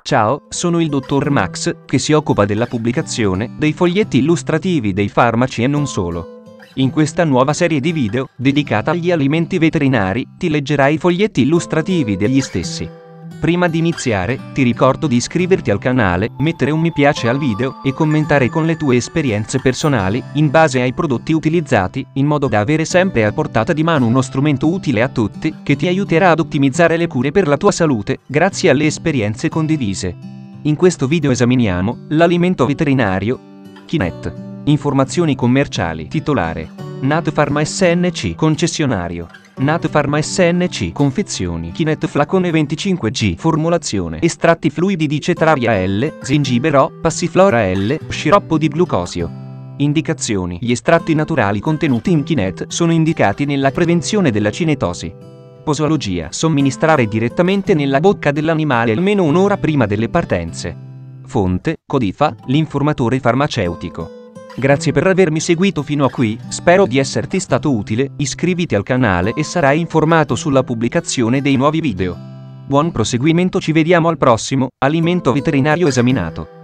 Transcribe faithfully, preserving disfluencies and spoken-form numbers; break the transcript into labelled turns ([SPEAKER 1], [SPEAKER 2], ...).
[SPEAKER 1] Ciao, sono il dottor Max, che si occupa della pubblicazione dei foglietti illustrativi dei farmaci e non solo. In questa nuova serie di video, dedicata agli alimenti veterinari, ti leggerai i foglietti illustrativi degli stessi. Prima di iniziare, ti ricordo di iscriverti al canale, mettere un mi piace al video e commentare con le tue esperienze personali, in base ai prodotti utilizzati, in modo da avere sempre a portata di mano uno strumento utile a tutti, che ti aiuterà ad ottimizzare le cure per la tua salute, grazie alle esperienze condivise. In questo video esaminiamo l'alimento veterinario Kinet. Informazioni commerciali. Titolare: Nat Pharma S N C, concessionario Nat Pharma S N C, confezioni Kinet flacone venticinque G, formulazione: estratti fluidi di cetraria L, zingibero, passiflora L, sciroppo di glucosio. Indicazioni: gli estratti naturali contenuti in Kinet sono indicati nella prevenzione della cinetosi. Posologia: somministrare direttamente nella bocca dell'animale almeno un'ora prima delle partenze. Fonte: Codifa, l'informatore farmaceutico. Grazie per avermi seguito fino a qui, spero di esserti stato utile, iscriviti al canale e sarai informato sulla pubblicazione dei nuovi video. Buon proseguimento, ci vediamo al prossimo alimento veterinario esaminato.